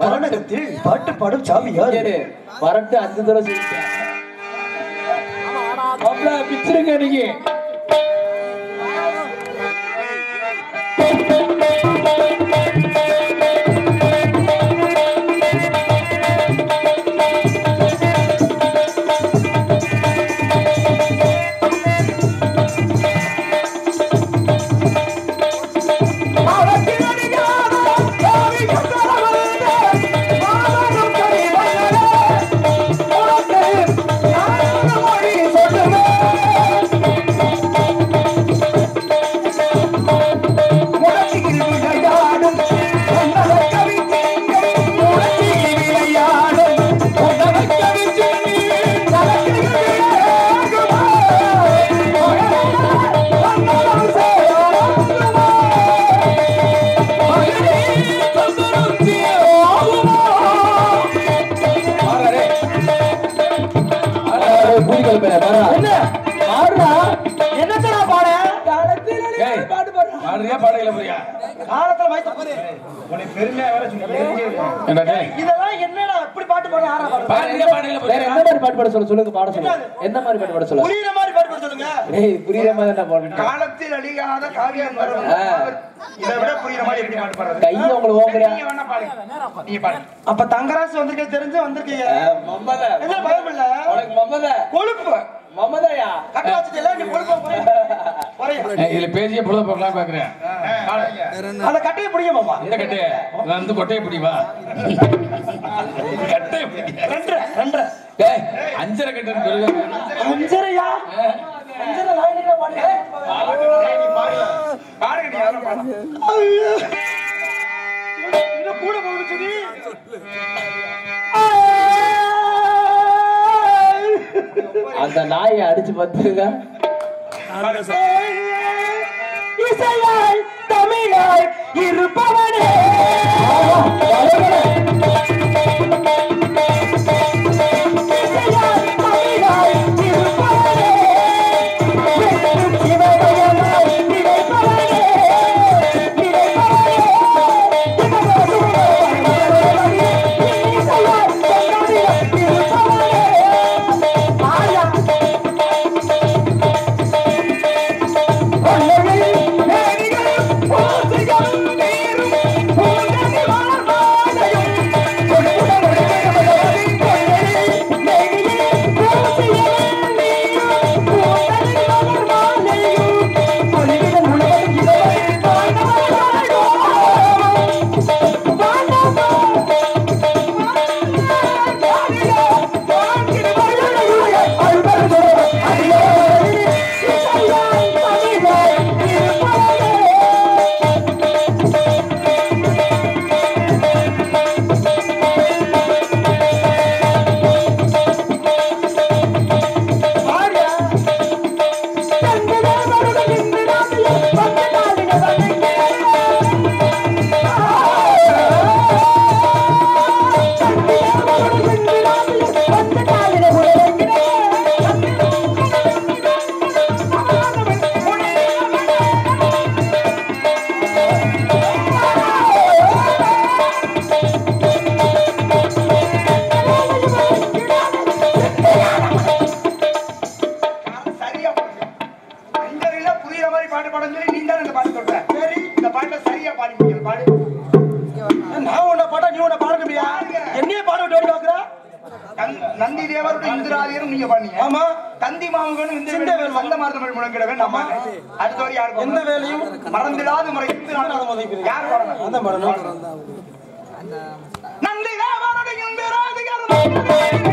கானகத்தில் பாட்டு பாடும் சாமியார் வரட்டு 5 தடவை சொல்லிட்டேன். பிச்சிருங்க நீங்க. சொல்லுங்க பாட சொல்லுங்க. என்ன மாதிரி பாட்டு பாட சொல்லுங்க? புரியுற மாதிரி பாட்டு பாட சொல்லுங்க. ஏய் புரியுற மாதிரி என்ன பாடுறீங்க? காலத்தில் அழியாத காவியம் வரும். இத விட புரியுற மாதிரி எப்படி பாட்டு பாடுறது? கைய உங்களுக்கு ஓங்கறியா? நீங்க வேணா பாடுங்க. நீங்க பாடுங்க. அப்ப தங்கராசு வந்திருக்கே தெரிஞ்சு வந்திருக்கீங்க. மம்மத. என்ன பயம் இல்ல? உனக்கு மம்மத. கொழுப்பு. மம்மதயா. கட்ட வச்சிட்டல நீ கொழுப்பு போறீங்க. இதுல பேசிய புள்ள போறலாம் பாக்குறேன். அத கட்டைய புடிங்க மாமா. இந்த கட்டைய. நான் வந்து கொட்டைய புடிவா. கட்டைய புடி. ரெண்டு. டேய் அஞ்சரை கட்டன்னு சொல்லுங்க. அஞ்சரையா? அஞ்சரை லைன்ல பாடுங்க. நீ பாடுங்க நீ யாரோ பாடு. இது கூட போகுது நீ. அந்த நாயை அடிச்சு பத்துங்க. இசையாய் தமிழாய் இருப்பவனே நந்தி தேவரோட இந்திராதியரும் நீங்க பண்ணீங்க. ஆமா தந்தி மாமகனும் இந்த வேலையும் வந்த மாதிரி முழங்கிடவே நம்ம அடுத்த வரை யாருக்கு எந்த வேலையும் மறந்துடாத முறை யார் வரணும் அந்த மரணம் நந்தி தேவரோட இந்திராதியரும்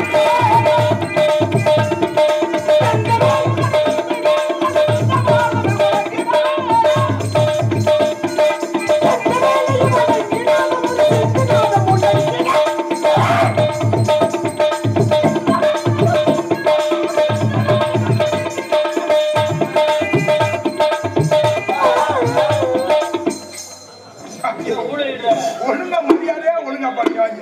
ஒழுங்கா முடியாதே ஒழுங்கா படிக்காங்க.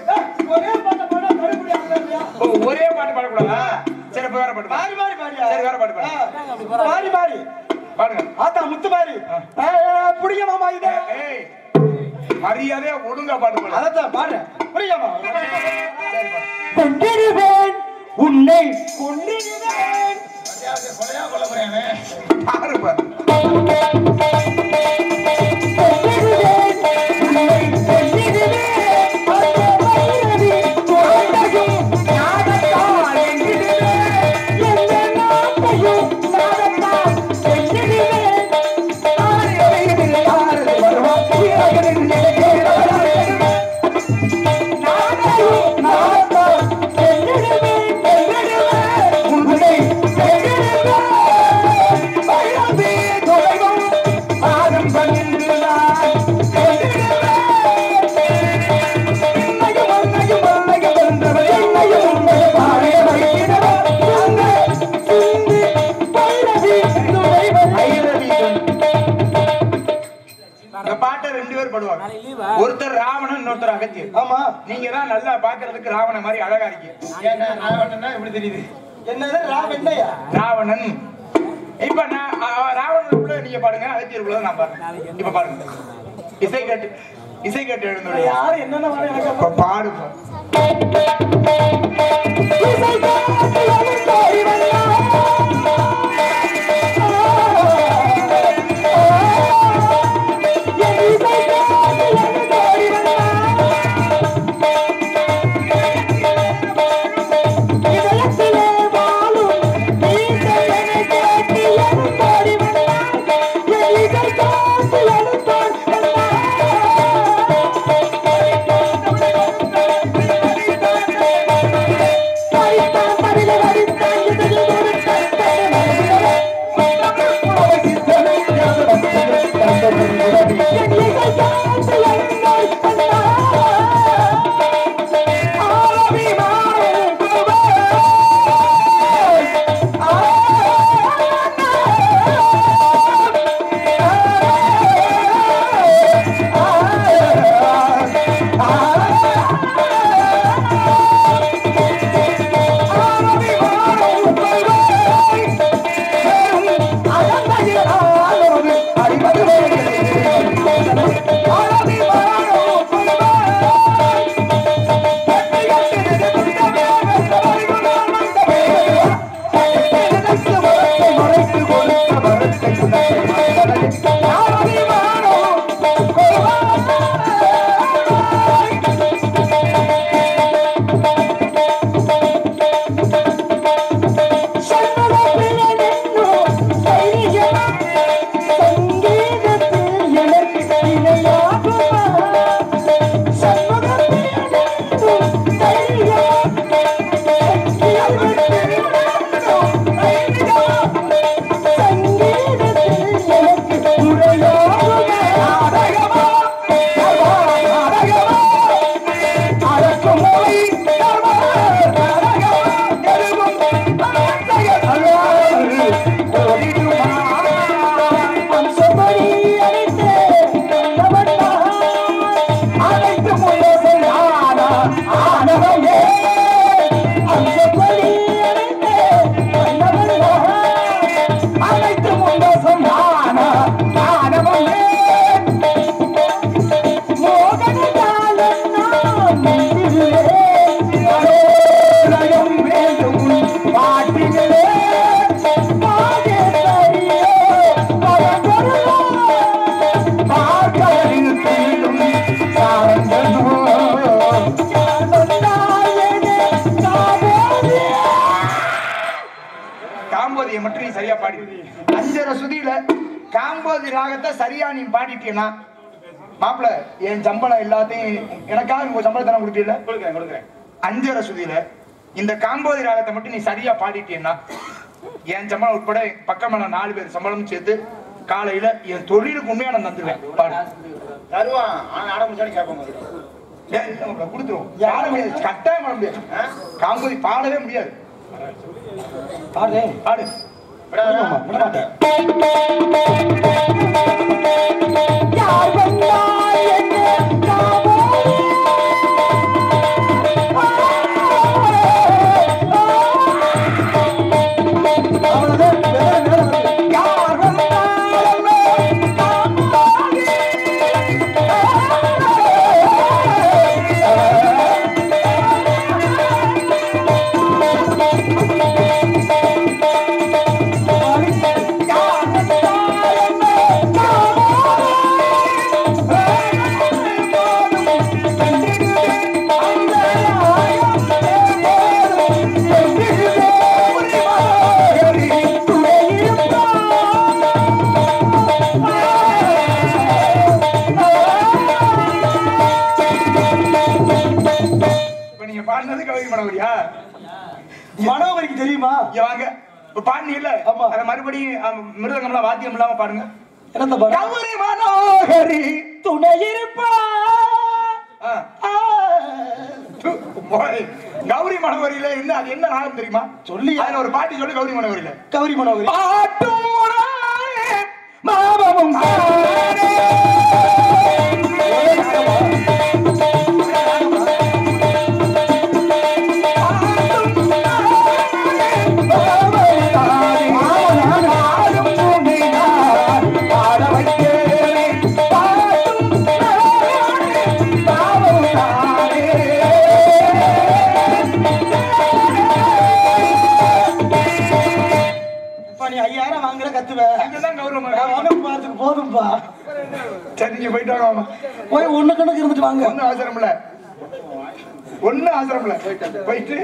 ஒரே பாட்டு பாடக்கூடாதா? சரி வேற பாட்டு மாறி மாறி பாடியா? சரி வேற பாட்டு பாடு. மாறி மாறி பாடுங்க. ஆத்தா முத்து மாறி புடிங்க மாமா. இது மரியாதையா ஒழுங்கா பாட்டு பாடு. அதான் பாரு புரியாமா? கொண்டிருவேன் உன்னை கொண்டிருவேன். கொலையா கொல்ல போறேன் பாருப்பா. ஒருத்தர் ராவணன், இன்னொருத்தர் அகத்தியர். ஆமா, நீங்க தான் நல்லா பாக்குறதுக்கு ராவண மாதிரி அழகா இருக்கீங்க. ராவணன்னா எப்படி தெரியுது? என்னது ராவணன்யா? ராவணன். இப்ப நான் ராவணனுக்குள்ள நீங்க பாடுங்க, அகத்தியருக்குள்ள நான் பாடுறேன். இப்ப பாருங்க, இசை கேட்டு எழுந்து யாரு என்னென்ன பாடு. காம்போதி ராகத்தை சரியா நீ பாடிட்டீங்கன்னா மாப்பிள்ள என் சம்பளம் எல்லாத்தையும் எனக்காக உங்க சம்பளத்தை நான் கொடுத்தீங்களா? கொடுக்குறேன். அஞ்சரை சுதியில இந்த காம்போதி ராகத்தை மட்டும் நீ சரியா பாடிட்டீங்கன்னா என் சம்பளம் உட்பட பக்கமான 4 பேர் சம்பளம் சேர்த்து காலையில என் தொழிலுக்கு உண்மையா நான் தந்துருவேன். பாடு தருவான். கொடுத்துருவோம். பாட முடியாது, கட்டாயம் பாட முடியாது. காம்போதி பாடவே முடியாது. பாடு பாடு பாடினது கௌரி மனோகரியா? மனோகரிக்கு தெரியுமா? வாங்க பாடினி இல்ல, அத மறுபடியும் மிருதங்கம்லாம் வாத்தியம் இல்லாம பாடுங்க. என்ன பாடு? கௌரி மனோகரி துணை இருப்பா. கௌரி மனோகரியில என்ன, அது என்ன ராகம் தெரியுமா? சொல்லி அதுல ஒரு பாட்டி சொல்லி. கௌரி மனோகரியில கௌரி மனோகரி பாட்டும் மாபமும் போதும்பா. சரி நீங்க போயிட்டு வாங்க. போய் ஒண்ணு கணக்கு இருந்துட்டு வாங்க. ஒன்னும் அவசரம் இல்ல, ஒன்னும் அவசரம் இல்ல. போயிட்டு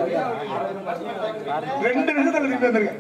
2 நிமிஷத்துல திரும்பி வந்துருங்க.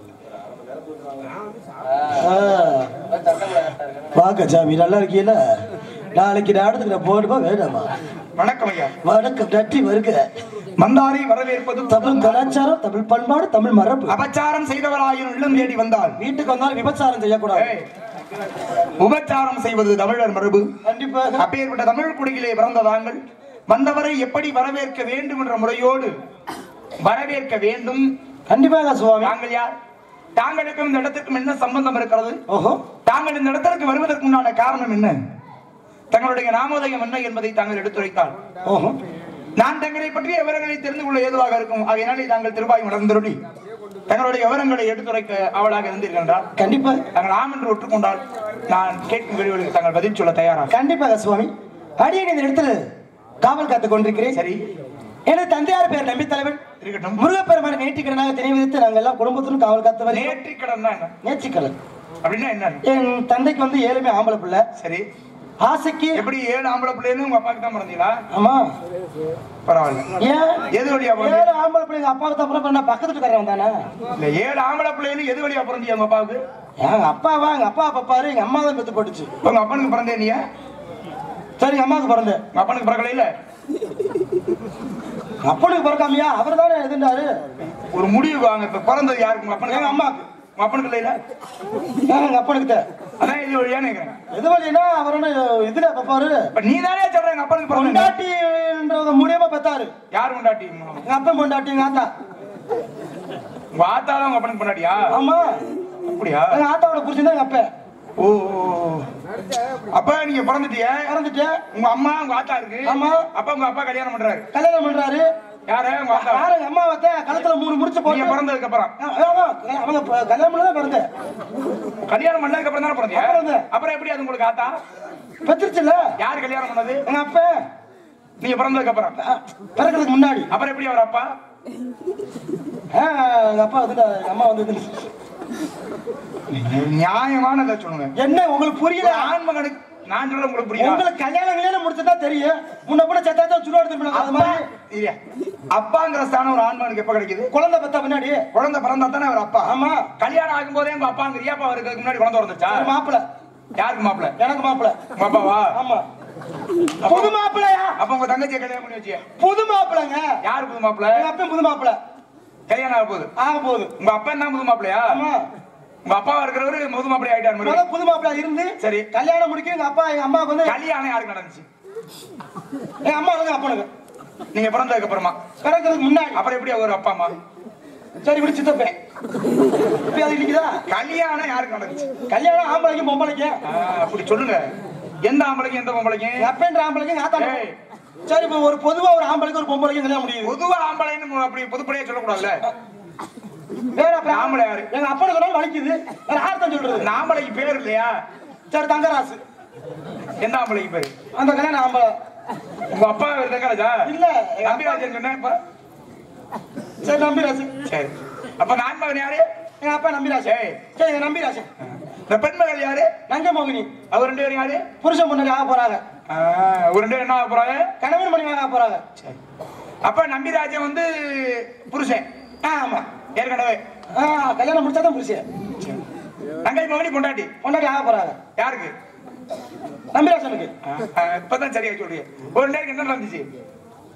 வாங்க சாமி, நல்லா இருக்கீல? நாளைக்கு நாடகத்துல போடுமா வேண்டாமா? வணக்கம் ஐயா. வணக்கம், நன்றி வருக. மந்தாரை வரவேற்பது தமிழ் கலாச்சாரம், தமிழ் பண்பாடு, தமிழ் மரபு. அபச்சாரம் செய்தவராயின் இல்லம் தேடி வந்தால் வீட்டுக்கு வந்தால் விபச்சாரம் செய்யக்கூடாது. உபச்சாரம் செய்வது தமிழர் மரபு. கண்டிப்பாக. அப்பேற்பட்ட தமிழ் குடியிலே பிறந்த தாங்கள் வந்தவரை எப்படி வரவேற்க வேண்டும் என்ற முறையோடு வரவேற்க வேண்டும். கண்டிப்பாக சுவாமி. தாங்கள் யார்? தாங்களுக்கும் இந்த இடத்திற்கும் என்ன சம்பந்தம் இருக்கிறது? ஓஹோ. தாங்கள் இந்த இடத்திற்கு வருவதற்கு உண்டான காரணம் என்ன? தங்களுடைய நாமோதயம் என்ன என்பதை தாங்கள் எடுத்துரைத்தால் ஓஹோ நான் தங்களை பற்றி விவரங்களை தெரிந்து கொள்ள ஏதுவாக இருக்கும். ஆகையினாலே தாங்கள் திருவாய் மலர்ந்தருளி தங்களுடைய விவரங்களை எடுத்துரைக்க அவளாக இருந்தீர்கள். கண்டிப்பா. தாங்கள் ஆம் என்று ஒற்றுக்கொண்டால் நான் கேட்கும் கேள்விகளுக்கு தாங்கள் பதில் சொல்ல தயாரா? கண்டிப்பாக சுவாமி. அடியேன் இந்த இடத்துல காவல் காத்துக் கொண்டிருக்கிறேன். சரி. எனது தந்தையார் பேர் நம்பி தலைவன் இருக்கட்டும். முருகப்பெருமான நேர்த்திக்கடனாக தெரிவித்து நாங்கள் எல்லாம் குடும்பத்துடன் காவல் காத்து வர. நேர்த்திக்கடன் என்ன? நேர்த்திக்கடன் அப்படின்னா என்ன? என் தந்தைக்கு வந்து 7 ஆம்பளை பிள்ளை. சரி. ஆசைக்கு எப்படி 7 ஆம்பளை பிள்ளைன்னு உங்க அப்பாவுக்கு தான் பிறந்தீங்களா? ஆமா. பரவாயில்ல. ஏன் எது வழியா 7 ஆம்பளை பிள்ளைங்க அப்பாவுக்கு தான் அப்புறம் நான் பக்கத்து வீட்டுக்காரன் தானே? இல்ல 7 ஆம்பளை பிள்ளைன்னு எது வழியா பிறந்தீங்க உங்க அப்பாவுக்கு? எங்க அப்பாவா? எங்க அப்பா பாப்பாரு, எங்க அம்மா தான் பெத்து போட்டுச்சு. உங்க அப்பனுக்கு பிறந்தே நீ? சரி, எங்க அம்மாவுக்கு பிறந்தேன். உங்க அப்பனுக்கு பிறக்கல? இல்ல அப்பனுக்கு பிறக்காமையா? அவர் தானே எதுண்டாரு. ஒரு முடிவு வாங்க. இப்ப பிறந்தது யாருக்கு? உங்க அப்பனுக்கு? எங்க அம்மாவுக்கு. உங்க அப்பனுக்கு இல்ல? எங்க அப்பனுக்கு அதான் எது வழியான்னு கேக்குறேன். எது வழியா? அவர் இதுல பாப்பாரு. நீ தானே சொல்ற எங்க அப்பனுக்கு பிறந்த பொண்டாட்டின்றத மூலியமா பெத்தாரு. யாரு பொண்டாட்டி? எங்க அப்பன் பொண்டாட்டி, எங்க ஆத்தா. உங்க ஆத்தாதான் உங்க அப்பனுக்கு பொண்டாட்டியா? ஆமா. அப்படியா? எங்க ஆத்தாவோட புருஷன் தான் எங்க அப்ப. ஓ, அப்ப நீங்க பிறந்துட்டிய? பிறந்துட்டேன். உங்க அம்மா உங்க ஆத்தா இருக்கு. ஆமா. அப்ப உங்க அப்பா கல்யாணம் பண்றாரு. கல்யாணம் பண்றாரு. யாரு? உங்க ஆத்தா. யாரு? எங்க அம்மா வத்த கழுத்துல 3 முடிச்சு போட்டு. நீங்க பிறந்ததுக்கு அப்புறம் அவங்க கல்யாணம் பண்ணதான் பிறந்தேன். கல்யாணம் பண்ணதுக்கு அப்புறம் தானே பிறந்தீங்க? அப்புறம் எப்படி அது உங்களுக்கு ஆத்தா? பெத்துருச்சுல. யாரு கல்யாணம் பண்ணது? எங்க அப்பா. நீங்க பிறந்ததுக்கு அப்புறம்? பிறக்கிறதுக்கு முன்னாடி. அப்புறம் எப்படி அவர் அப்பா? எங்க அப்பா வந்து அம்மா வந்து நியாயமானதை சொல்லுங்க. என்ன உங்களுக்கு புரியல? ஆண்மகனுக்கு நான் சொல்ல உங்களுக்கு புரியல. உங்களுக்கு கல்யாணம் முடிச்சதா தெரியும். முன்ன கூட சத்தாச்சா சுடு எடுத்து அது மாதிரி இல்லையா? அப்பாங்கிற ஸ்தானம் ஒரு ஆண்மகனுக்கு எப்ப கிடைக்குது? குழந்தை பெத்த பின்னாடி. குழந்தை பிறந்தா தானே அவர் அப்பா. ஆமா. கல்யாணம் ஆகும் போதே உங்க அப்பாங்கிறியா? அப்பா அவருக்கு முன்னாடி குழந்தை வந்துச்சா? மாப்பிள்ள. யாருக்கு மாப்பிள்ள? எனக்கு மாப்பிள்ள. உங்க அப்பாவா? ஆமா. புது மாப்பிள்ளையா? அப்ப உங்க தங்கச்சியை கல்யாணம் பண்ணி வச்சியா? புது மாப்பிள்ளைங்க. யாரு புது மாப்பிள்ள? எங்க அப்பா புது மாப்பிள்ள. கல்யாணம் ஆக போகுது. உங்க அப்பா தான் புது மாப்பிள்ளையா? ஆமா. உங்க அப்பா இருக்கிறவரு புது மாப்பிள்ளை ஆயிட்டாரு. புது மாப்பிள்ளை இருந்து சரி கல்யாணம் முடிக்க எங்க அப்பா எங்க அம்மாவுக்கு வந்து கல்யாணம் யாருக்கு நடந்துச்சு? எங்க அம்மா வந்து அப்பனுக்கு. நீங்க பிறந்ததுக்கு அப்புறமா? பிறக்கிறதுக்கு முன்னாடி. அப்புறம் எப்படி அவர் அப்பா அம்மா? சரி இப்படி சித்தப்பேன். இப்ப அது இல்லைங்களா? கல்யாணம் யாருக்கு நடந்துச்சு? கல்யாணம் ஆம்பளைக்கும் பொம்பளைக்கும். அப்படி சொல்லுங்க. எந்த ஆம்பளைக்கும் எந்த பொம்பளைக்கும்? அப்பன்ற ஆம்பளைக்கும் ஆத்தா. சரி இப்ப ஒரு பொதுவா ஒரு ஆம்பளைக்கு ஒரு பொம்பளைக்கும் கல்யாணம் முடியுது. பொதுவா ஆம்பளைன்னு அப்படி பொதுப்படையா சொல்லக்கூடாதுல்ல. வேற அப்புறம் ஆம்பளை யாரு? எங்க அப்பனுக்கு சொன்னாலும் வலிக்குது. வேற யார்தான் சொல்றது? ஆம்பளைக்கு பேர் இல்லையா? சரி தங்கராசு. எந்த ஆம்பளைக்கு பேரு? அந்த கல்யாணம் ஆம்பளை. உங்க அப்பா பேர் தங்கராஜா? இல்ல நம்பிராஜன் சொன்னேன். இப்ப சரி நம்பிராஜு. சரி அப்ப நான் மகன் யாரு? எங்க அப்பா நம்பிராஜு. சரி நம்பிராஜு. இந்த பெண் மகள் யாரு? நங்கமோகினி. அவர் 2 பேரும் யாரு? புருஷன் பொண்ணு ஆக போறாங்க. ஒரு 2 பேரும் என்ன ஆக போறாங்க? கணவன் மனைவி ஆக போறாங்க. சரி அப்ப நம்பிராஜன் வந்து புருஷன். ஆமா ஏற்கனவே கல்யாணம் முடிச்சாதான் புருஷன். நங்கை மகனி பொண்டாட்டி ஆக போறாங்க. யாருக்கு? நம்பிராஜனுக்கு. இப்பதான் சரியா சொல்றீங்க. ஒரு நேரம் என்ன நடந்துச்சு?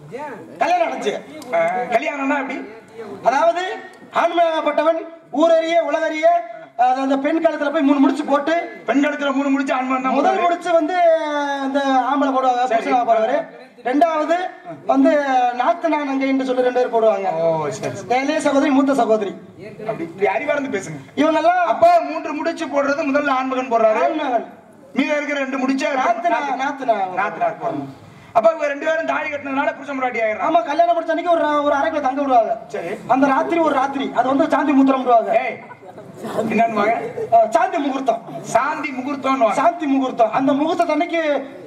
கல்யாணம் நடந்துச்சு. கல்யாணம்னா எப்படி? அதாவது ஆண்மகப்பட்டவன் ஊரறிய உலகறிய அந்த பெண் காலத்துல போய் 3 முடிச்சு போட்டு, பெண் காலத்துல 3 முடிச்சு ஆண்மகன் தான் முதல் முடிச்சு வந்து இந்த ஆம்பளை போடுவாங்க, புருஷனா போடுவாரு. ரெண்டாவது வந்து நாத்து நானங்கை என்று சொல்லி 2 பேர் போடுவாங்க. இளைய சகோதரி, மூத்த சகோதரி. அப்படி அறிவார்ந்து பேசுங்க. இவங்க எல்லாம் அப்ப 3 முடிச்சு போடுறது முதல்ல ஆண்மகன் போடுறாரு. ஆண்மகன் மீத இருக்கிற 2 முடிச்ச நாத்து போடணும். அப்ப இவங்க 2 பேரும் தாலி கட்டினதுனால புருஷன் முன்னாடி ஆயிடுறாங்க. ஆமா, கல்யாணம் முடிச்ச அன்னைக்கு ஒரு அறைக்குள்ள தங்க விடுவாங்க. சரி, அந்த ராத்திரி ஒரு ராத்திரி அது வந்து சாந்தி முகூர்த்தம் விடுவாங்க. என்னன்னு சாந்தி முகூர்த்தம். சாந்தி முகூர்த்தம். சாந்தி முகூர்த்தம். அந்த முகூர்த்தம் அன்னைக்கு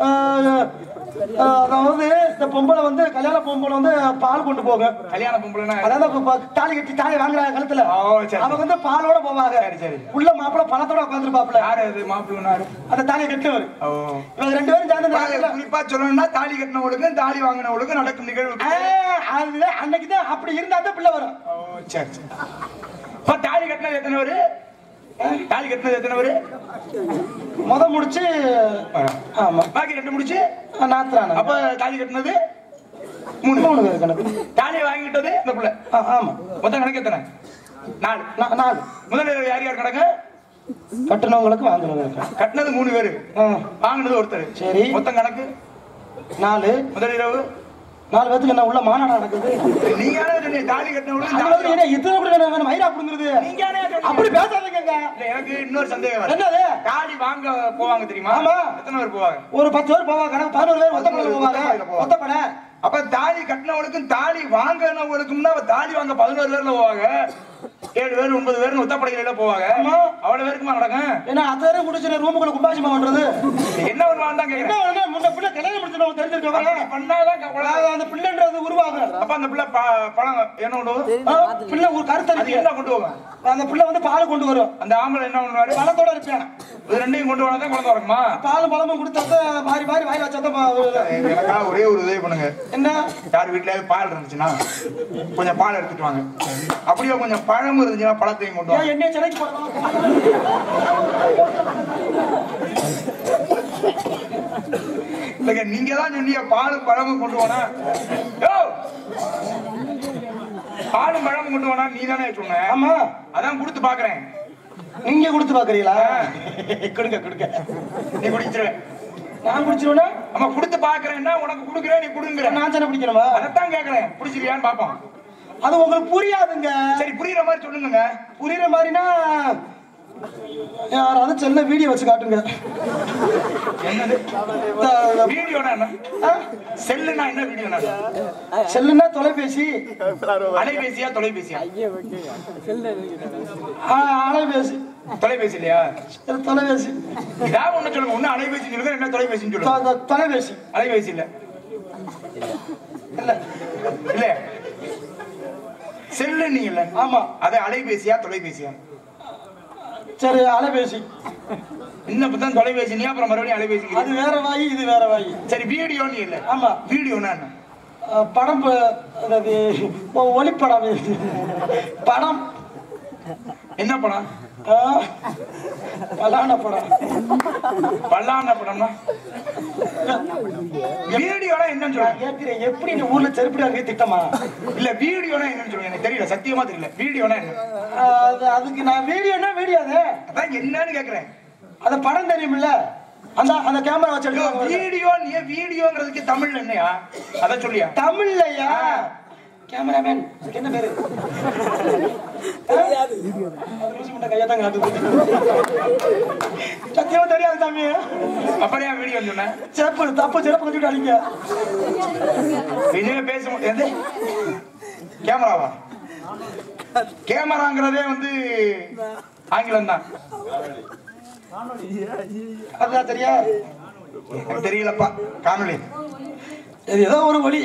அதாவது இந்த பொம்பளை வந்து கல்யாண பொம்பளை வந்து பால் கொண்டு போங்க. கல்யாண பொம்பளைனா அதாவது தாலி கட்டி தாலி வாங்குறாங்க கழுத்துல. அவங்க வந்து பாலோட போவாங்க. உள்ள மாப்பிள்ள பழத்தோட உட்காந்துருப்பாப்ல. யாரு அது மாப்பிள்ள? அந்த தாலி கட்டினவர். இவங்க 2 பேரும் சேர்ந்து குறிப்பா சொல்லணும்னா தாலி கட்டினவளுக்கு தாலி வாங்கினவளுக்கு நடக்கும் நிகழ்வு. அதுதான் அன்னைக்குதான் அப்படி இருந்தா தான் பிள்ளை வரும். சரி சரி. தாலி கட்டினது எத்தனை பேரு? தாலி கட்டினது எத்தனை பேரு? முத முடிச்சு. ஆமா, பாக்கி 2 முடிச்சு நாத்துறான. அப்ப தாலி கட்டினது 3 பேர் கணக்கு. தாலி வாங்கிட்டது இந்த புள்ள. ஆமா. மொத்தம் கணக்கு எத்தனை? 4. முதல்ல யார் யார் கணக்கு? கட்டினவங்களுக்கு வாங்கினவங்களுக்கு. கட்டினது 3 பேரு, வாங்கினது ஒருத்தர். சரி, மொத்தம் கணக்கு 4. முதல் இரவு 4 பேத்துக்கு என்ன உள்ள மாநாடு நடக்குது? நீங்க தாலி கட்டினவங்க மயிரா புடுங்குறது. அப்படி பேசாதீங்க. எனக்கு இன்னொரு சந்தேகம். என்னது? தாலி வாங்க போவாங்க தெரியுமா? ஆமா. எத்தனை பேர் போவாங்க? ஒரு 10 பேர் போவாங்க. 11 பேர் ஒத்தப்பட போவாங்க. ஒத்தப்பட. அப்ப தாலி கட்டினவங்களுக்கும் தாலி வாங்கினவங்களுக்கும் தாலி வாங்க 11 பேர்ல போவாங்க. 7 பேர் 9 பேர் ஒத்தப்படையில போவாங்க. அவ்வளவு பேருக்குமா நடக்கும்? ஏன்னா அத்தனை முடிச்சு ரூமுக்குள்ள கும்பாசிமா பண்றது என்ன பண்ணுவாங்க? முன்ன பிள்ளை கல்யாணம் முடிச்சு தெரிஞ்சிருக்கோம். பண்ணாதான் அந்த பிள்ளைன்றது உருவாங்க. அப்ப அந்த பிள்ளை பழம் என்ன கொண்டு வரும்? பிள்ளை ஒரு கருத்து என்ன கொண்டு போவாங்க? அந்த பிள்ளை வந்து பால் கொண்டு வரும். அந்த ஆம்பளை என்ன பண்ணுவாரு? பழத்தோட இருப்பேன். இது 2யும் கொண்டு வரதான் குழந்தை வருமா? பால் பழமும் கொடுத்தா மாறி மாறி வாய் வச்சா. ஒரே ஒரு உதவி பண்ணுங்க. என்ன? யார் வீட்டுல பால் இருந்துச்சுன்னா கொஞ்சம் பால் எடுத்துட்டு வாங்க. அப்படியே கொஞ்சம் பழமும் இருந்துச்சுன்னா பழத்தையும் கொண்டு வாங்க. என்ன சென்னைக்கு போடணும்? நீங்க தான் சொன்னீங்க பாலும் பழமும் கொண்டு போனா. பாலும் பழமும் கொண்டு போனா நீ தானே சொன்ன? ஆமா, அதான் கொடுத்து பாக்குறேன். நீங்க கொடுத்து பாக்குறீங்களா? கொடுங்க கொடுங்க. நீ குடிச்சிருவேன். நான் குடிச்சிருவேனா? ஆமா, கொடுத்து பாக்குறேன்னா உனக்கு குடுக்குறேன், நீ குடுங்குற. நான் தானே குடிக்கணுமா? அதைத்தான் கேக்குறேன். குடிச்சிருவியான்னு பாப்போம். அது உங்களுக்கு புரியாதுங்க. சரி, புரியுற மாதிரி சொல்லுங்க. புரியுற மாதிரினா யாராவது செல்ல வீடியோ வச்சு காட்டுங்க. என்னது வீடியோனா? என்ன செல்லுனா? என்ன வீடியோனா? செல்லுனா தொலைபேசி. அலைபேசியா தொலைபேசியா? அலைபேசி. தொலைபேசி இல்லையா? தொலைபேசி. ஏதாவது ஒண்ணு சொல்லுங்க. ஒண்ணு அலைபேசி சொல்லுங்க, என்ன தொலைபேசின்னு சொல்லுங்க. தொலைபேசி. அலைபேசி இல்ல இல்ல இல்ல செல்லு நீங்க இல்ல. ஆமா, அது அலைபேசியா தொலைபேசியா? சரி, அலைபேசி. இன்னும் தொலைபேசி நீ அப்புறம் மறுபடியும் அலைபேசி. அது வேற வாயி, இது வேற வாயி. சரி, வீடியோ நீ இல்ல. ஆமா, வீடியோனா என்ன? படம். அதாவது ஒளிப்படம். படம் என்ன படம்? பல்லான படம். பல்லான படம்னா வீடியோனா என்னன்னு சொல்லுங்க. கேட்கிறேன், எப்படி இந்த ஊர்ல செருப்படியா இருக்க திட்டமா? இல்ல, வீடியோனா என்னன்னு சொல்லுங்க. எனக்கு தெரியல, சத்தியமா தெரியல. வீடியோனா என்ன? அதுக்கு நான் வீடியோனா வீடியோ அதான் என்னன்னு கேக்குறேன். அந்த படம் தெரியுமில்ல, அந்த அந்த கேமரா வச்சு எடுத்து வீடியோ. நீ வீடியோங்கிறதுக்கு தமிழ்ல என்னையா? அத சொல்லியா? தமிழ்லையா? கேமராமேன் என்ன பேரு? கையத்தான் காட்டுது. சத்தியமா தெரியாது தம்பி. அப்படியா வீடியோ சொன்ன? சிறப்பு தப்பு சிறப்பு கொஞ்சம் அடிங்க. விஜய் பேச எது கேமராவா? கேமராங்கிறதே வந்து ஆங்கிலம் தான். அதுதான் தெரியா? தெரியலப்பா. காணொலி ஏதோ ஒரு வழி.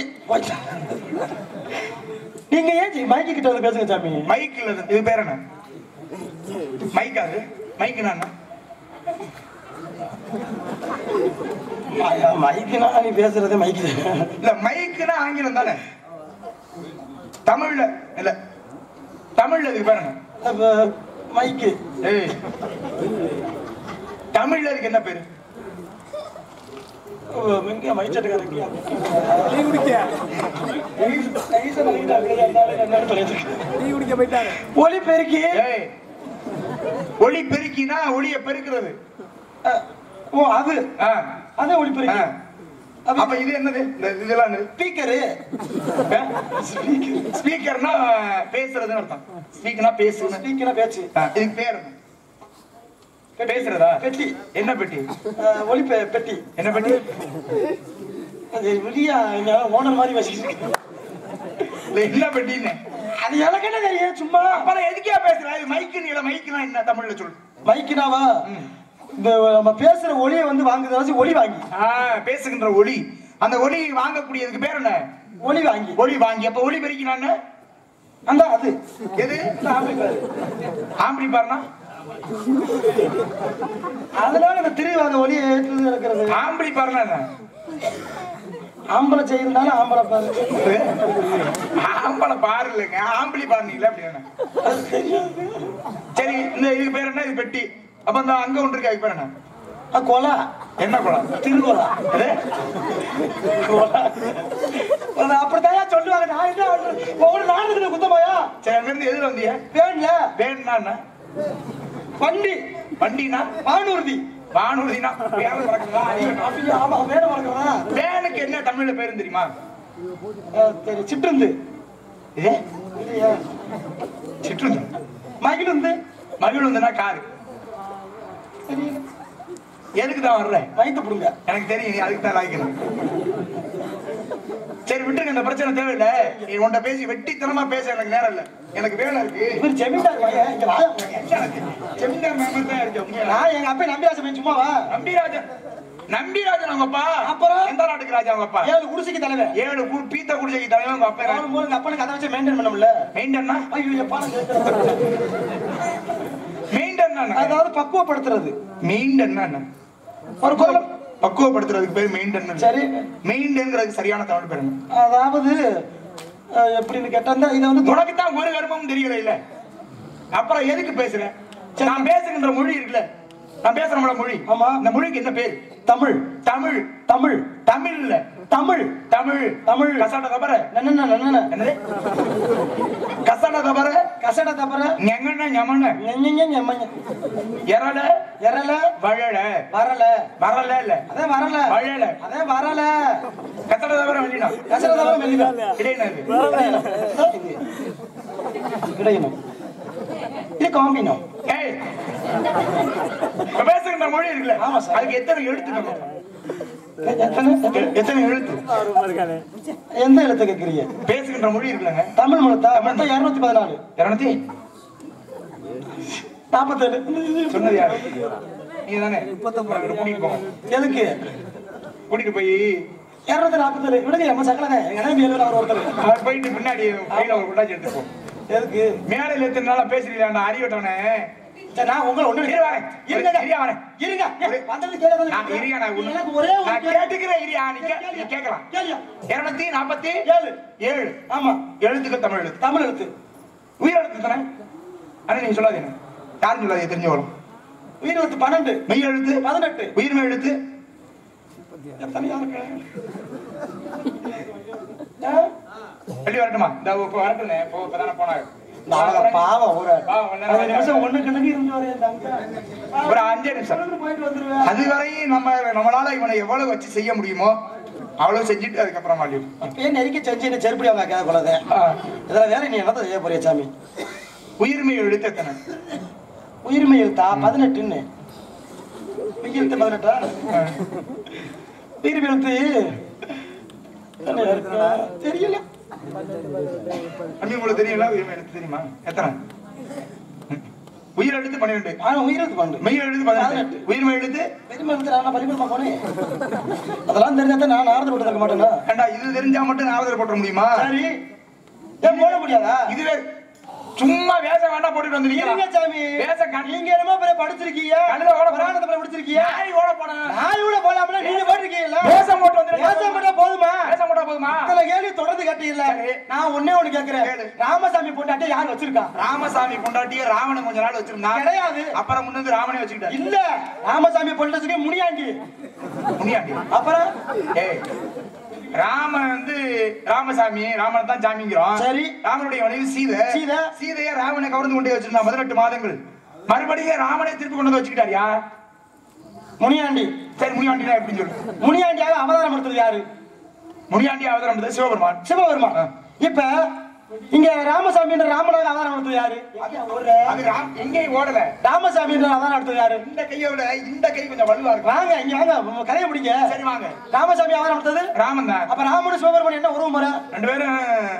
நீங்க ஏன் மைக்கு கிட்ட வந்து பேசுங்க சாமி? மைக் இல்ல, இது பேர் என்ன? மைக். அது மைக்குனா என்ன? மைக்குனா நீ பேசுறதே மைக்கு இல்ல. மைக்குனா ஆங்கிலம் தானே? தமிழ்ல இல்ல. தமிழ்ல இதுக்கு பேர் என்ன? மைக்கு. தமிழ்ல இதுக்கு என்ன பேரு? ஒளி பெருக்கி. ஒளி பெருக்கினா ஒளியை பெருக்கிறது. ஓ அது அதே ஒளி பெருக்கி. அப்ப இது என்னது? இதெல்லாம் ஸ்பீக்கரு. ஸ்பீக்கர்னா பேசுறதுன்னு அர்த்தம். ஸ்பீக்கர்னா பேசு. ஸ்பீக்கர்னா பேச்சு. இதுக்கு பேர் பேசுறதா? பெட்டி. என்ன பெட்டி? ஒளி பெட்டி. என்ன பெட்டி? அது வெளியா ஓனர் மாதிரி வச்சுக்கிட்டு என்ன பெட்டின்னு அது எனக்கு என்ன தெரியும்? சும்மா அப்புறம் எதுக்கே பேசுற? மைக்கு மைக்குனா என்ன தமிழ்ல சொல்லு. மைக்குனாவா? இந்த நம்ம பேசுற ஒளியை வந்து வாங்குறது ஒளி வாங்கி. பேசுகின்ற ஒளி. அந்த ஒளி வாங்கக்கூடியதுக்கு பேர் என்ன? ஒளி வாங்கி. ஒளி வாங்கி. அப்ப ஒளி பெருக்கினான்னு அந்த அது எது? ஆம்பிளிஃபையர்னா அதனால இந்த திரிவாங்க ஒளியை ஏற்றுறது இருக்கிறது. ஆம்பிளிஃபையர்னா என்ன? ஆம்பளை செய்யறதுனால ஆம்பளை பாரு. ஆம்பளை பாரு இல்லைங்க, ஆம்பிளி பாருங்களா அப்படின்னு. சரி, இந்த இதுக்கு பேர் என்ன? இது பெட்டி. அப்ப அந்த அங்க ஒன்று இருக்கு, அதுக்கு பேர் என்ன? கொலா. என்ன கொலா? திருக்கோலா. அப்படித்தான் சொல்லுவாங்க. நான் என்ன ஒவ்வொரு நாடுக்கு குத்தமாயா? சரி, அங்க இருந்து எதுல வந்தீங்க? வேன்ல. வேன்னா என்ன? வண்டி. வண்டினா வானூர்தி. வானூர்தினா வேலை பறக்குதா? ஆமா, வேலை பறக்குறதா? வேனுக்கு என்ன தமிழ்ல பேரு தெரியுமா? சிற்றுந்து. சிற்றுந்து. மகிழுந்து. மகிழுந்துனா காரு. எதுக்கு தான் வர்ற? வயிற்று புடுங்க. எனக்கு தெரியும், நீ அதுக்கு தான் லாய்க்கணும். சரி விட்டுருங்க, இந்த பிரச்சனை தேவையில்லை. நீ உன்கிட்ட பேசி வெட்டித்தனமா பேச எனக்கு நேரம் இல்லை. எனக்கு வேலை இருக்கு. ஜமீன்தார் ஜமீன்தார் மேம்பர் தான் இருக்கு. நான் எங்க அப்பா நம்பிராஜன். சும்மாவா? நம்பிராஜன். நம்பிராஜன் அவங்க அப்பா. அப்புறம் எந்த நாட்டுக்கு ராஜா அவங்க அப்பா? 7 குடிசைக்கு தலைவர். 7 பீத்த குடிசைக்கு தலைவர் அவங்க அப்பா. எங்க அப்பனுக்கு அதை வச்சு மெயின்டைன் பண்ண முடியல. மெயின்டைன்னா ஐயோ பாருங்க. மெயின்டைன் அதாவது பக்குவப்படுத்துறது. மெயின்டைன் என்ன? ஒரு குரல் பக்குவப்படுத்துறதுக்கு பேர் மெயின்டைன். சரி, மெயின்டைன்ங்கிறதுக்கு சரியான தமிழ் பேர் என்ன? அதாவது எப்படின்னு கேட்டா இதை வந்து உனக்கு தான் ஒரு கர்மமும் தெரியல இல்ல. அப்புறம் எதுக்கு பேசுறேன்? நான் பேசுகின்ற மொழி இருக்குல்ல, நான் பேசுற மொழி. ஆமா, இந்த மொழிக்கு என்ன பேர்? தமிழ். தமிழ். தமிழ். தமிழ் இல்ல, தமிழ். தமிழ். தமிழ். கசட தபர என்னது? கசட தபர. கசட தபர. ஞங்கண்ண ஞமண்ண ஞங்க ஞமண்ண. எரல. எரல. வழல. வரல. வரல இல்ல, அதே வரல. வழல. அதே வரல. கசட தபர வெள்ளினா. கசட தபர வெள்ளினா. இடையினா இடையினா இது காம்பினோ. ஏய், பேசுகின்ற மொழி இருக்குல்ல, அதுக்கு எத்தனை எழுத்து? எத்தனை எழுத்து? எந்த எழுத்து கேட்கிறீங்க? பேசுகின்ற மொழி இருக்குல்லங்க, தமிழ் மொழத்தா? மொத்தம் 214. 247. சொன்னது யாரு? நீங்க தானே? கூட்டிட்டு போங்க. எதுக்கு கூட்டிட்டு போய் 247 விடுங்க. நம்ம சக்கலங்க அவர் ஒருத்தர் போயிட்டு பின்னாடி கையில ஒரு குண்டாச்சி எடுத்துப்போம். எதுக்கு? மேடையில் எத்தனை நாளா பேசுறீங்களா? அறிவட்டவனே, நான் உங்களை ஒண்ணு இருங்க. கேட்கலாம். 247. ஆமா, எழுத்துக்கள் தமிழ் எழுத்து. தமிழ் எழுத்து உயிர் எழுத்து தானே? ஆனா நீங்க சொல்லாதீங்க, யாரும் சொல்லாதீங்க, தெரிஞ்சு வரும். உயிர் எழுத்து 12, மெய் எழுத்து 18, உயிர்மெய் எழுத்து எத்தனையா இருக்கு? வெளியே வரட்டுமா? இந்த வரட்டுனே போனாங்க. பாவம் ஒரு 5 நிமிஷம் அதுவரையும் நம்மளால இவனை எவ்வளவு வச்சு செய்ய முடியுமோ அவ்வளவு செஞ்சுட்டு அதுக்கப்புறம் நெருக்கி செஞ்சு செருப்படி அவங்க கேட்க கூடாது. இதுல வேற நீ என்ன செய்ய போறிய சாமி? உயிர்மை எழுத்து எத்தனை? உயிர்மை எழுத்தா 18. எழுத்து 18. உயிர்மை எழுத்து தெரியல. உங்களுக்கு தெரியல? உயிர்மை எழுத்து தெரியுமா? எத்தனை? உயிர் எழுத்து 12. உயிர் எழுத்து 12. மெய் எழுத்து 18. உயிர்மை எழுத்து நான் பள்ளிக்கூடமா போனேன். அதெல்லாம் தெரிஞ்சா நான் ஆறுதல் போட்டு தர மாட்டேன்னா? ஏண்டா, இது தெரிஞ்சா மட்டும் நான் ஆறுதல் போட்ட முடியுமா? சரி, ஏன் போட முடியாதா? இதுவே சும்மா வேஷ வேண்டா போட்டுட்டு வந்துருக்கீங்க சாமி. வேஷ நீங்க என்னமோ பெரிய படிச்சிருக்கீங்க, கழுத ஓட புராணத்துல படிச்சிருக்கீங்க. நாய் ஓட போனா நாய் ஓட போலாம்ல, நீங்க போட்டுருக்கீங்கல. வேஷம் போட்டு வந்துருக்கீங்க. வேஷம் போட்டா போதுமா? வேஷம் போட்டா போதுமா? இதல கேள்வி தொடர்ந்து கேட்டீங்கல. நான் ஒண்ணே ஒன்னு கேக்குறேன். ராமசாமி பொண்டாட்டி யார் வச்சிருக்கா? ராமசாமி பொண்டாட்டியே ராவணன் கொஞ்ச நாள் வச்சிருந்தான். கிடையாது, அப்புறம் முன்னது ராவணே வச்சிட்டாரு. இல்ல, ராமசாமி பொண்டாட்டிக்கு முனியாண்டி. முனியாண்டி அப்புறம் ஏய் ராமன் வந்து ராமசாமி ராமனை தான் சாமிங்கிறோம். சரி. ராமனுடைய மனைவி சீதையை ராமனை கவர்ந்து கொண்டே வச்சிருந்தா 18 மாதங்கள். மறுபடியும் ராமனை திருப்பி கொண்டு வந்து வச்சுக்கிட்டாரியா முனியாண்டி. சரி, முனியாண்டினா எப்படின்னு சொல்லு. முனியாண்டியாக அவதாரம் எடுத்தது யாரு? முனியாண்டி அவதாரம் எடுத்தது சிவபெருமான். இப்ப இங்க ராமசாமி ராமனாக அவதாரம் எடுத்தது யாரு? எங்கேயும் ஓடல. ராமசாமி அவதாரம் எடுத்தது யாரு? இந்த கையோட இந்த கை கொஞ்சம் வலுவா இருக்கு. வாங்க இங்க வாங்க, கதையை பிடிங்க. சரி வாங்க. ராமசாமி அவதாரம் எடுத்தது ராமன் தான். அப்ப ராமனும் சிவபெருமான் என்ன உறவு முறை? ரெண்டு பேரும்